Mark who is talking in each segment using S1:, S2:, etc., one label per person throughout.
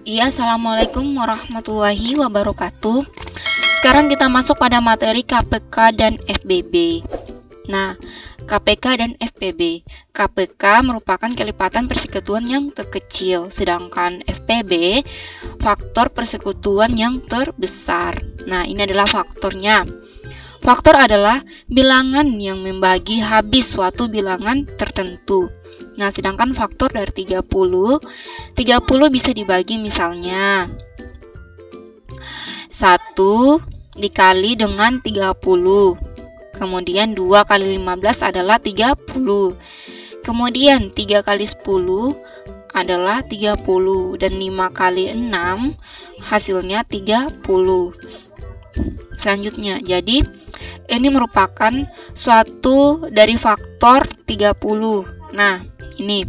S1: Iya, assalamualaikum warahmatullahi wabarakatuh. Sekarang kita masuk pada materi KPK dan FBB. Nah, KPK dan FBB. KPK merupakan kelipatan persekutuan yang terkecil, sedangkan FBB faktor persekutuan yang terbesar. Nah, ini adalah faktornya. Faktor adalah bilangan yang membagi habis suatu bilangan tertentu. Nah, sedangkan faktor dari 30 bisa dibagi misalnya 1 dikali dengan 30. Kemudian 2 kali 15 adalah 30. Kemudian 3 kali 10 adalah 30. Dan 5 kali 6 hasilnya 30. Selanjutnya, jadi ini merupakan suatu dari faktor 30. Nah, ini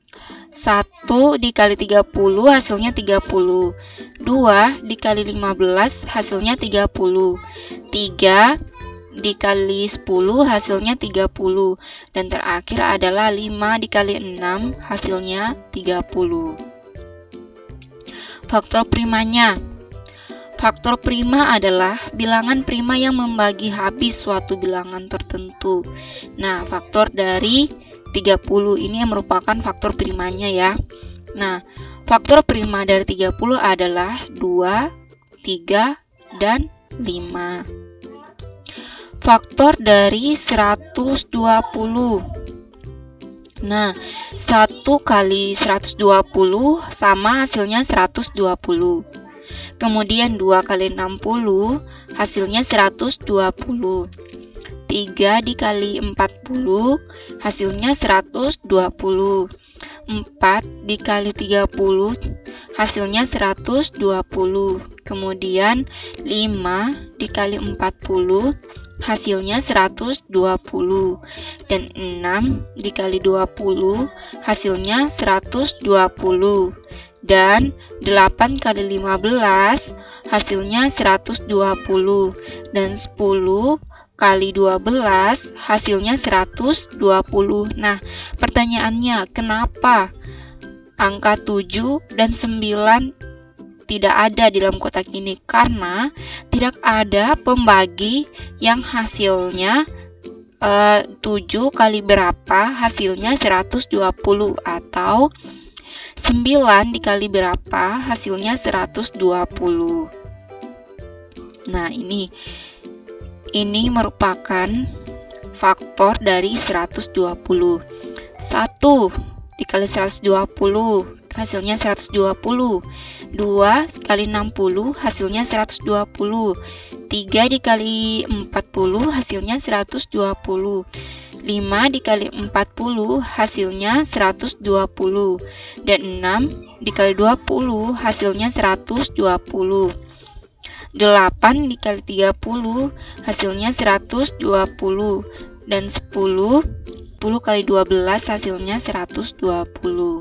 S1: 1 dikali 30 hasilnya 30. 2 dikali 15 hasilnya 30. 3 dikali 10 hasilnya 30. Dan terakhir adalah 5 dikali 6 hasilnya 30. Faktor primanya. Faktor prima adalah bilangan prima yang membagi habis suatu bilangan tertentu. Nah, faktor dari 30 ini yang merupakan faktor primanya ya. Nah, faktor prima dari 30 adalah 2, 3, dan 5. Faktor dari 120. Nah, 1 kali 120 sama hasilnya 120. Kemudian 2 kali 60 hasilnya 120. 3 dikali 40 hasilnya 120. 4 dikali 30 hasilnya 120. Kemudian 5 dikali 40 hasilnya 120. Dan 6 dikali 20 hasilnya 120. Dan 8 kali 15 hasilnya 120. Dan 10 kali 12 hasilnya 120. Nah, pertanyaannya, kenapa angka 7 dan 9 tidak ada di dalam kotak ini? Karena tidak ada pembagi yang hasilnya 7 kali berapa hasilnya 120, atau 9 dikali berapa hasilnya 120. Nah, ini merupakan faktor dari 120. 1 dikali 120 hasilnya 120. 2 kali 60 hasilnya 120. 3 dikali 40 hasilnya 120. 5 dikali 40 hasilnya 120. Dan 6 dikali 20 hasilnya 120. 8 dikali 30 hasilnya 120. Dan 10 kali 12 hasilnya 120.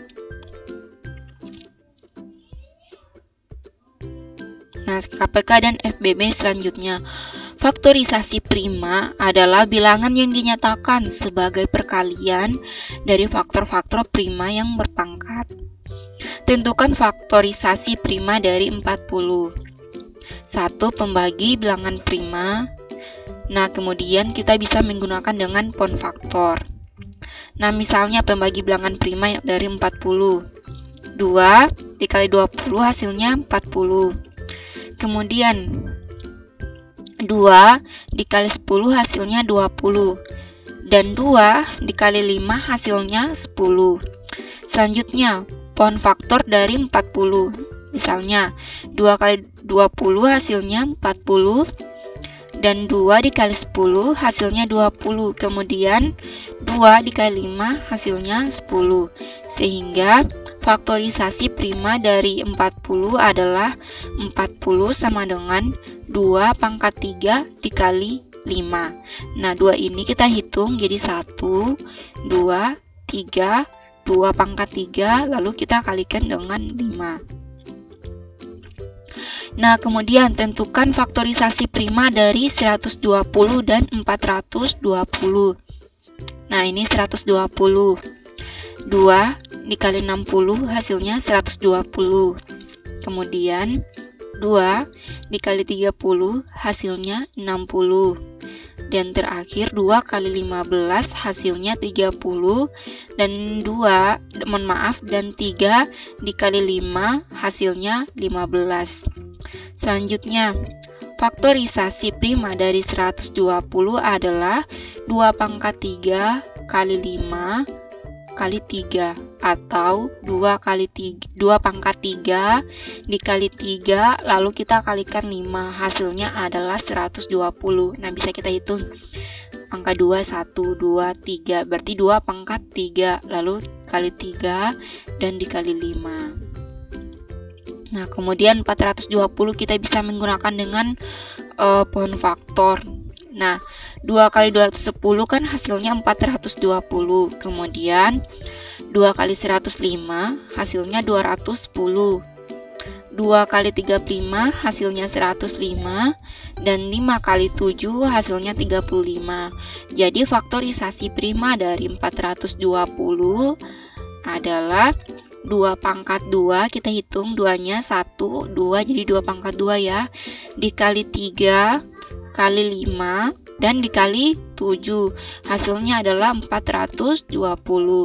S1: Nah, KPK dan FBB selanjutnya. Faktorisasi prima adalah bilangan yang dinyatakan sebagai perkalian dari faktor-faktor prima yang berpangkat. Tentukan faktorisasi prima dari 40. 1. Pembagi bilangan prima. Nah, kemudian kita bisa menggunakan dengan pon faktor. Nah, misalnya pembagi bilangan prima dari 40. 2 dikali 20 hasilnya 40. Kemudian 2 dikali 10 hasilnya 20. Dan 2 dikali 5 hasilnya 10. Selanjutnya, pon faktor dari 40. Misalnya 2 kali 20 hasilnya 40. Dan 2 dikali 10 hasilnya 20. Kemudian 2 dikali 5 hasilnya 10. Sehingga faktorisasi prima dari 40 adalah 40 sama dengan 2 pangkat 3 dikali 5. Nah, 2 ini kita hitung jadi 1, 2, 3, 2 pangkat 3, lalu kita kalikan dengan 5. Nah, kemudian tentukan faktorisasi prima dari 120 dan 420. Nah, ini 120. 2 dikali 60 hasilnya 120. Kemudian 2 dikali 30 hasilnya 60. Dan terakhir 2 kali 15 hasilnya 30. Dan 3 dikali 5 hasilnya 15. Selanjutnya, faktorisasi prima dari 120 adalah 2 pangkat 3 kali 5 kali 3 atau 2 pangkat 3 dikali 3 lalu kita kalikan 5, hasilnya adalah 120. Nah, bisa kita hitung angka 2, 1, 2, 3, berarti 2 pangkat 3 lalu kali 3 dan dikali 5. Nah, kemudian 420 kita bisa menggunakan dengan pohon faktor. Nah, 2 kali 210 kan hasilnya 420. Kemudian 2 kali 105 hasilnya 210. 2 kali 35 hasilnya 105. Dan 5 kali 7 hasilnya 35. Jadi faktorisasi prima dari 420 adalah 2 pangkat 2, kita hitung 2-nya 1, 2, jadi 2 pangkat 2 ya, dikali 3 kali 5 dan dikali 7, hasilnya adalah 420.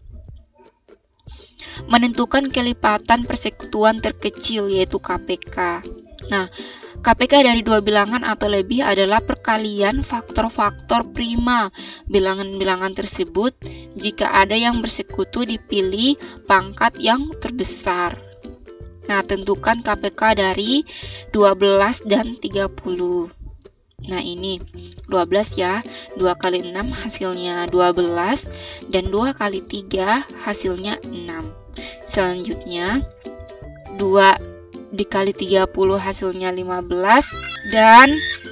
S1: Menentukan kelipatan persekutuan terkecil yaitu KPK. Nah, KPK dari dua bilangan atau lebih adalah perkalian faktor-faktor prima bilangan-bilangan tersebut jika ada yang bersekutu dipilih pangkat yang terbesar. Nah, tentukan KPK dari 12 dan 30. Nah, ini 12 ya, 2 kali 6 hasilnya 12 dan 2 kali 3 hasilnya 6. Selanjutnya 2 dikali 30 hasilnya 15 dan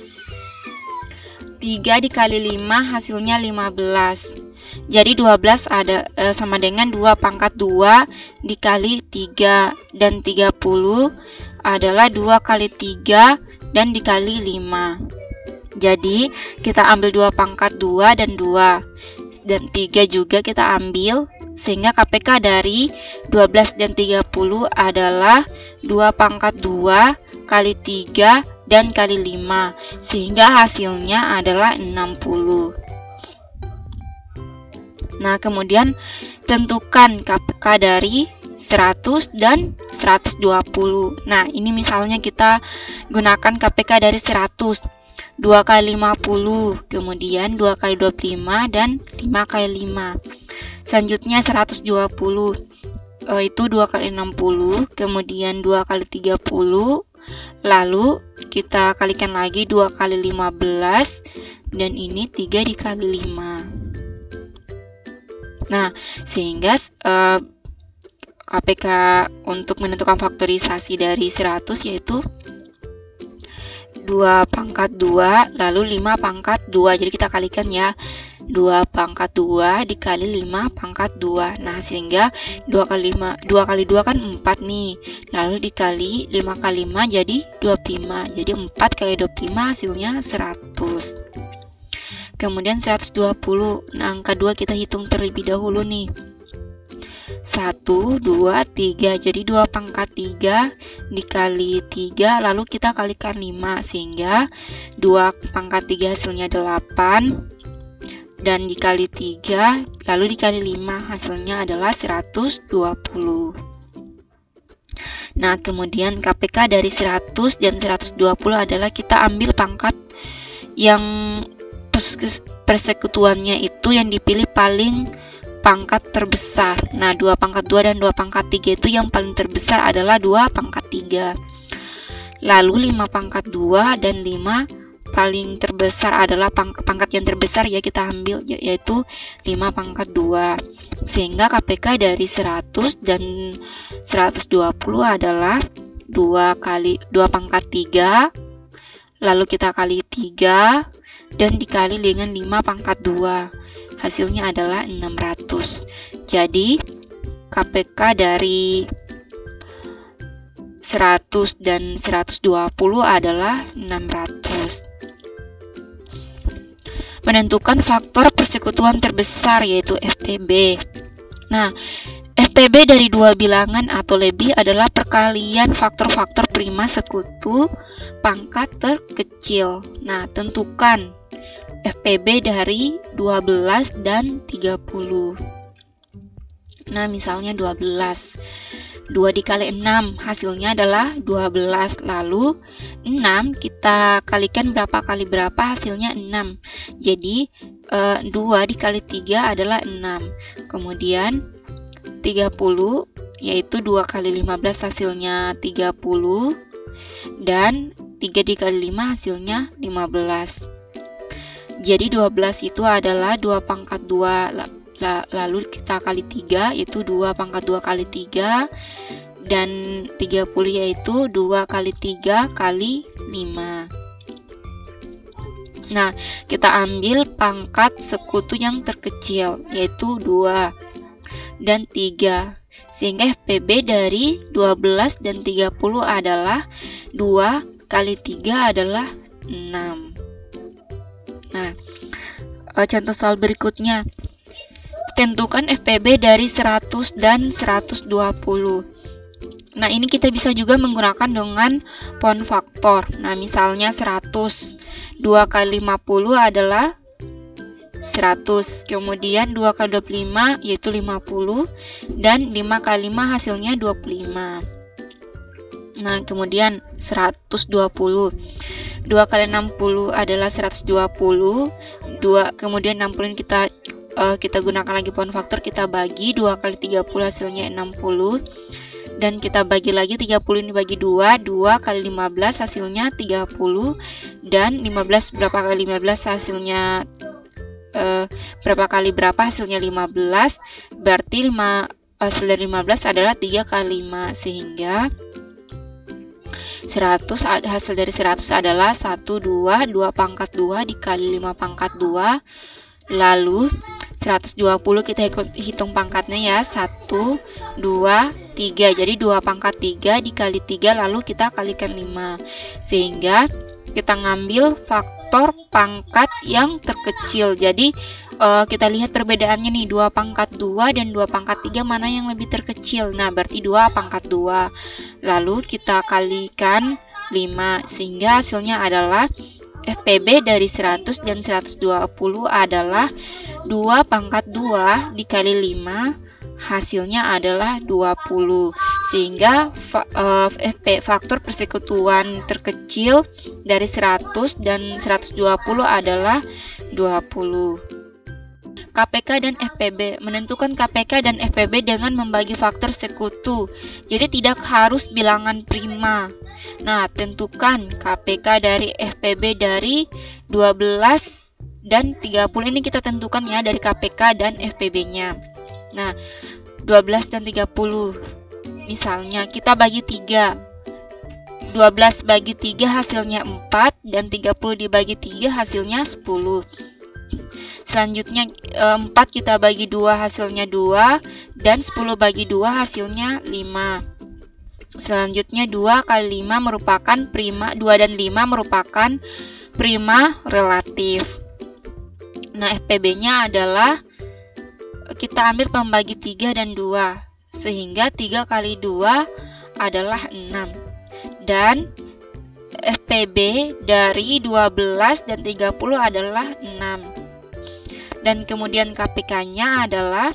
S1: 3 dikali 5 hasilnya 15. Jadi 12 ada sama dengan 2 pangkat 2 dikali 3 dan 30 adalah 2 kali 3 dan dikali 5. Jadi kita ambil 2 pangkat 2 dan 2 dan 3 juga kita ambil, sehingga KPK dari 12 dan 30 adalah 2 pangkat 2 kali 3 dan kali 5, sehingga hasilnya adalah 60. Nah, kemudian tentukan KPK dari 100 dan 120. Nah, ini misalnya kita gunakan KPK dari 100. 2 kali 50, kemudian 2 kali 25 dan 5 kali 5. Selanjutnya 120, itu 2 kali 60, kemudian 2 kali 30, lalu kita kalikan lagi 2 kali 15, dan ini 3 dikali 5. Nah, sehingga KPK untuk menentukan faktorisasi dari 100 yaitu 2 pangkat 2 lalu 5 pangkat 2. Jadi kita kalikan ya, 2 pangkat 2 dikali 5 pangkat 2. Nah, sehingga 2 kali 2 kan 4 nih. Lalu dikali 5 kali 5 jadi 25. Jadi 4 kali 25 hasilnya 100. Kemudian 120. Nah, angka 2 kita hitung terlebih dahulu nih. 1, 2, 3. Jadi 2 pangkat 3 dikali 3 lalu kita kalikan 5, sehingga 2 pangkat 3 hasilnya 8 dan dikali 3 lalu dikali 5 hasilnya adalah 120. Nah, kemudian KPK dari 100 dan 120 adalah kita ambil pangkat yang persekutuannya itu yang dipilih paling pangkat terbesar. Nah, 2 pangkat 2 dan 2 pangkat 3 itu yang paling terbesar adalah 2 pangkat 3. Lalu 5 pangkat 2 dan 5 paling terbesar adalah pangkat yang terbesar ya kita ambil, yaitu 5 pangkat 2. Sehingga KPK dari 100 dan 120 adalah 2 pangkat 3, lalu kita kali 3 dan dikali dengan 5 pangkat 2. Hasilnya adalah 600. Jadi KPK dari 100 dan 120 adalah 600. Menentukan faktor persekutuan terbesar yaitu FPB. Nah, FPB dari dua bilangan atau lebih adalah perkalian faktor-faktor prima sekutu pangkat terkecil. Nah, tentukan FPB dari 12 dan 30. Nah, misalnya 12. 2 dikali 6 hasilnya adalah 12. Lalu 6 kita kalikan berapa kali berapa, hasilnya 6. Jadi 2 dikali 3 adalah 6. Kemudian 30 yaitu 2 kali 15 hasilnya 30. Dan 3 dikali 5 hasilnya 15. Jadi 12 itu adalah 2 pangkat 2. Lalu kita kali 3 yaitu 2 pangkat 2 kali 3. Dan 30 yaitu 2 kali 3 kali 5. Nah, kita ambil pangkat sekutu yang terkecil yaitu 2 dan 3. Sehingga FPB dari 12 dan 30 adalah 2 kali 3 adalah 6. Nah, contoh soal berikutnya. Tentukan FPB dari 100 dan 120. Nah, ini kita bisa juga menggunakan dengan poin faktor. Nah, misalnya 100. 2 kali 50 adalah 100. Kemudian 2 kali 25 yaitu 50. Dan 5 kali 5 hasilnya 25. Nah, kemudian 120. 2 kali 60 adalah 120. Kemudian 60 ini kita gunakan lagi poin faktor, kita bagi 2 kali 30 hasilnya 60. Dan kita bagi lagi 30 ini bagi 2 kali 15 hasilnya 30. Dan 15 berapa kali 15 hasilnya berapa kali berapa hasilnya 15. Berarti hasil dari 15 adalah 3 kali 5. Sehingga 100 hasil dari 100 adalah 1, 2 pangkat 2 dikali 5 pangkat 2. Lalu 120 kita hitung pangkatnya ya, 1, 2, 3. Jadi 2 pangkat 3 dikali 3 lalu kita kalikan 5. Sehingga kita ngambil faktor pangkat yang terkecil. Jadi kita lihat perbedaannya nih, 2 pangkat 2 dan 2 pangkat 3 mana yang lebih terkecil. Nah, berarti 2 pangkat 2. Lalu kita kalikan 5 sehingga hasilnya adalah FPB dari 100 dan 120 adalah 2 pangkat 2 dikali 5, hasilnya adalah 20. Sehingga faktor persekutuan terkecil dari 100 dan 120 adalah 20. KPK dan FPB. Menentukan KPK dan FPB dengan membagi faktor sekutu. Jadi tidak harus bilangan prima. Nah, tentukan KPK dari FPB dari 12 dan 30. Ini kita tentukan ya dari KPK dan FPB-nya. Nah, 12 dan 30. Misalnya kita bagi 3. 12 bagi 3 hasilnya 4 dan 30 dibagi 3 hasilnya 10. Selanjutnya 4 kita bagi 2 hasilnya 2 dan 10 bagi 2 hasilnya 5. Selanjutnya 2 kali 5 merupakan prima, 2 dan 5 merupakan prima relatif. Nah, FPB-nya adalah kita ambil pembagi 3 dan 2. Sehingga 3 kali 2 adalah 6. Dan FPB dari 12 dan 30 adalah 6. Dan kemudian KPK-nya adalah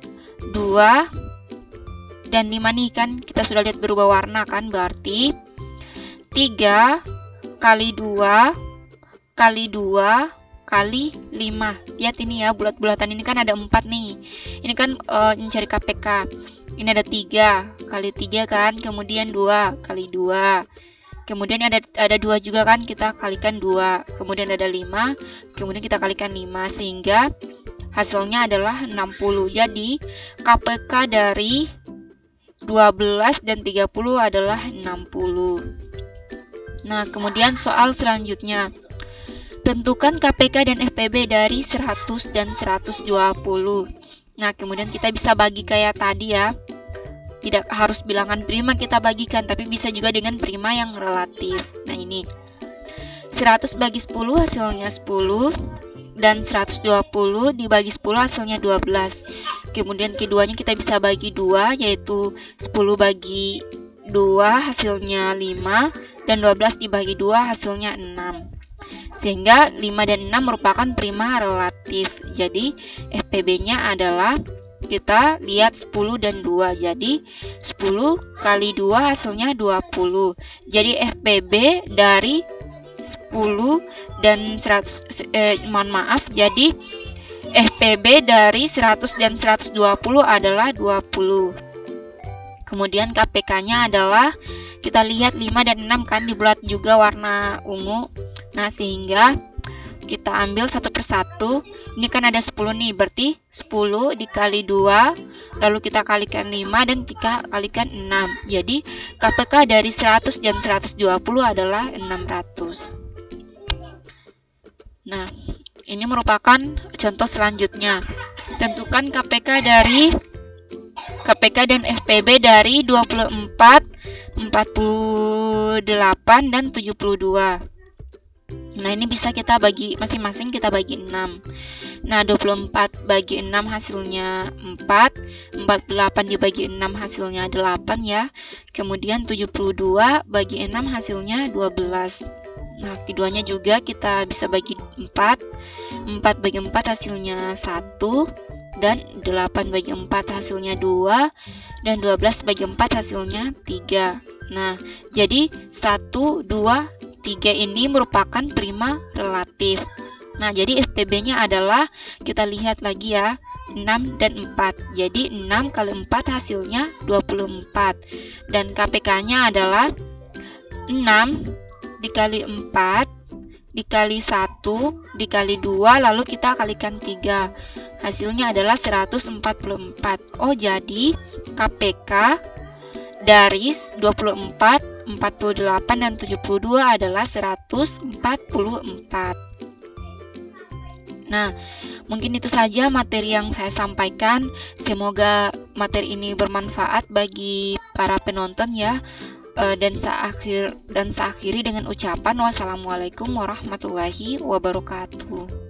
S1: 2 dan 5 nih kan kita sudah lihat berubah warna kan, berarti 3 kali 2 kali 2 kali 5. Lihat ini ya, bulat-bulatan ini kan ada 4 nih. Ini kan mencari KPK. Ini ada 3 kali 3 kan, kemudian 2 kali 2. Kemudian ada 2 juga kan, kita kalikan 2. Kemudian ada 5, kemudian kita kalikan 5 sehingga hasilnya adalah 60. Jadi KPK dari 12 dan 30 adalah 60. Nah, kemudian soal selanjutnya. Tentukan KPK dan FPB dari 100 dan 120. Nah, kemudian kita bisa bagi kayak tadi ya. Tidak harus bilangan prima kita bagikan, tapi bisa juga dengan prima yang relatif. Nah, ini 100 bagi 10 hasilnya 10. Dan 120 dibagi 10 hasilnya 12. Kemudian keduanya kita bisa bagi 2, yaitu 10 bagi 2 hasilnya 5, dan 12 dibagi 2 hasilnya 6. Sehingga 5 dan 6 merupakan prima relatif. Jadi FPB-nya adalah, kita lihat 10 dan 2. Jadi 10 kali 2 hasilnya 20. Jadi FPB dari 10 dan 100, jadi FPB dari 100 dan 120 adalah 20. Kemudian KPK-nya adalah, kita lihat 5 dan 6 kan dibuat juga warna ungu. Nah, sehingga kita ambil satu persatu. Ini kan ada 10 nih, berarti 10 dikali 2, lalu kita kalikan 5 dan kita kalikan 6. Jadi KPK dari 100 dan 120 adalah 600. Nah, ini merupakan contoh selanjutnya. Tentukan KPK dan FPB dari 24, 48, dan 72. Nah, ini bisa kita bagi masing-masing, kita bagi 6. Nah, 24 bagi 6 hasilnya 4, 48 dibagi 6 hasilnya 8 ya. Kemudian 72 bagi 6 hasilnya 12. Nah, keduanya juga kita bisa bagi 4. 4 bagi 4 hasilnya 1, dan 8 bagi 4 hasilnya 2, dan 12 bagi 4 hasilnya 3. Nah, jadi 1, 2, 3 ini merupakan prima relatif. Nah, jadi FPB-nya adalah, kita lihat lagi ya, 6 dan 4. Jadi 6 kali 4 hasilnya 24. Dan KPK-nya adalah 6 dikali 4 dikali 1 dikali 2, lalu kita kalikan 3. Hasilnya adalah 144. Oh, jadi KPK dari 24, 48, dan 72 adalah 144. Nah, mungkin itu saja materi yang saya sampaikan. Semoga materi ini bermanfaat bagi para penonton ya. Dan saya akhiri dengan ucapan wassalamualaikum warahmatullahi wabarakatuh.